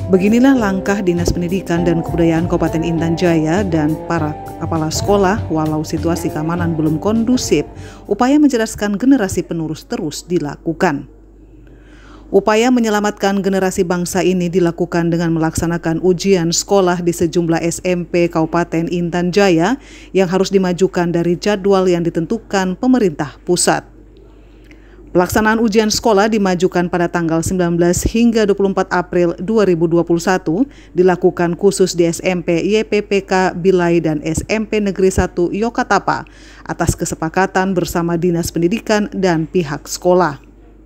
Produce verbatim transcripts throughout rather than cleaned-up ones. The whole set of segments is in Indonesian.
Beginilah langkah Dinas Pendidikan dan Kebudayaan Kabupaten Intan Jaya dan para kepala sekolah walau situasi keamanan belum kondusif, upaya mencerdaskan generasi penerus terus dilakukan. Upaya menyelamatkan generasi bangsa ini dilakukan dengan melaksanakan ujian sekolah di sejumlah S M P Kabupaten Intan Jaya yang harus dimajukan dari jadwal yang ditentukan pemerintah pusat. Pelaksanaan ujian sekolah dimajukan pada tanggal sembilan belas hingga dua puluh empat April dua ribu dua puluh satu dilakukan khusus di S M P Y P P K Bilai dan S M P Negeri satu Yokatapa atas kesepakatan bersama Dinas Pendidikan dan pihak sekolah.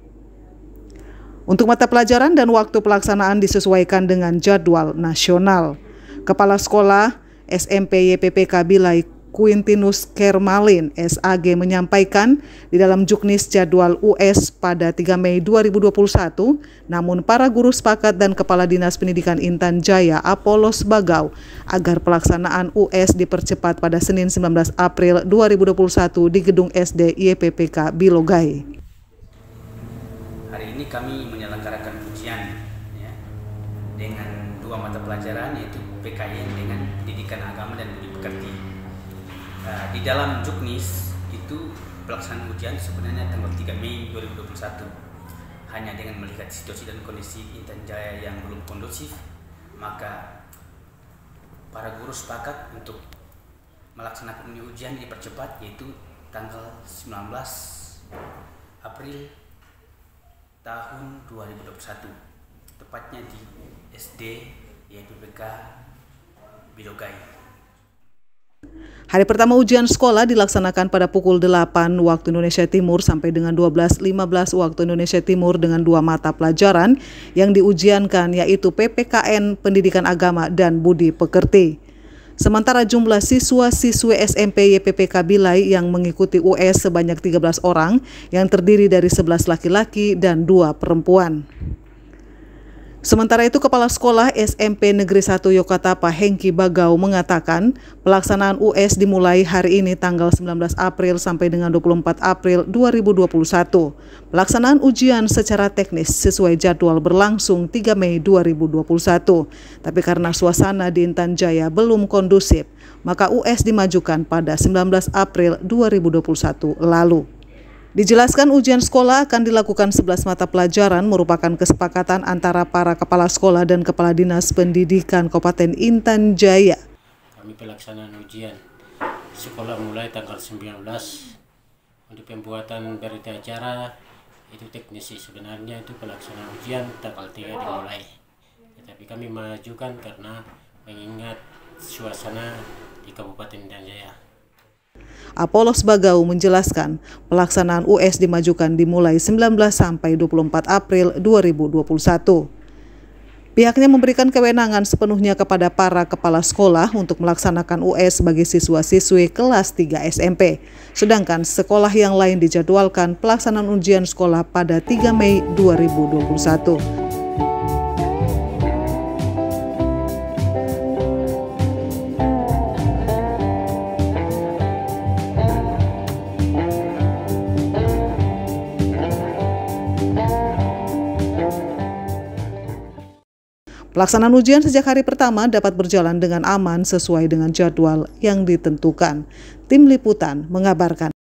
Untuk mata pelajaran dan waktu pelaksanaan disesuaikan dengan jadwal nasional. Kepala Sekolah S M P Y P P K Bilai Quintinus Kermalin S A G menyampaikan di dalam juknis jadwal U S pada tiga Mei dua ribu dua puluh satu, namun para guru sepakat dan Kepala Dinas Pendidikan Intan Jaya Apolos Bagau agar pelaksanaan U S dipercepat pada Senin sembilan belas April dua ribu dua puluh satu di gedung S D Y P P K Bilogai. Hari ini kami menyelenggarakan ujian ya, dengan dua mata pelajaran yaitu P K I N dengan Pendidikan Agama dan Budi Pekerti. Uh, di dalam juknis itu pelaksanaan ujian sebenarnya tanggal tiga Mei dua ribu dua puluh satu. Hanya dengan melihat situasi dan kondisi Intan Jaya yang belum kondusif, maka para guru sepakat untuk melaksanakan ujian dipercepat yaitu tanggal sembilan belas April tahun dua ribu dua puluh satu, tepatnya di S D Y P P K Bilogai. Hari pertama ujian sekolah dilaksanakan pada pukul delapan waktu Indonesia Timur sampai dengan dua belas lima belas waktu Indonesia Timur dengan dua mata pelajaran yang diujiankan yaitu P P K N Pendidikan Agama dan Budi Pekerti. Sementara jumlah siswa-siswi S M P Y P P K Bilai yang mengikuti U S sebanyak tiga belas orang yang terdiri dari sebelas laki-laki dan dua perempuan. Sementara itu, Kepala Sekolah S M P Negeri satu Yokatapa Hengki Bagau mengatakan pelaksanaan U S dimulai hari ini tanggal sembilan belas April sampai dengan dua puluh empat April dua ribu dua puluh satu. Pelaksanaan ujian secara teknis sesuai jadwal berlangsung tiga Mei dua ribu dua puluh satu. Tapi karena suasana di Intan Jaya belum kondusif, maka U S dimajukan pada sembilan belas April dua ribu dua puluh satu lalu. Dijelaskan ujian sekolah akan dilakukan sebelas mata pelajaran merupakan kesepakatan antara para kepala sekolah dan Kepala Dinas Pendidikan Kabupaten Intan Jaya. Kami pelaksanaan ujian sekolah mulai tanggal sembilan belas untuk pembuatan berita acara itu teknisi, sebenarnya itu pelaksanaan ujian tanggal tiga dimulai. Tetapi kami majukan karena mengingat suasana di Kabupaten Intan Jaya. Apolos Bagau menjelaskan pelaksanaan U S dimajukan dimulai sembilan belas sampai dua puluh empat April dua ribu dua puluh satu. Pihaknya memberikan kewenangan sepenuhnya kepada para kepala sekolah untuk melaksanakan U S bagi siswa-siswi kelas tiga S M P. Sedangkan sekolah yang lain dijadwalkan pelaksanaan ujian sekolah pada tiga Mei dua ribu dua puluh satu. Pelaksanaan ujian sejak hari pertama dapat berjalan dengan aman sesuai dengan jadwal yang ditentukan. Tim Liputan mengabarkan.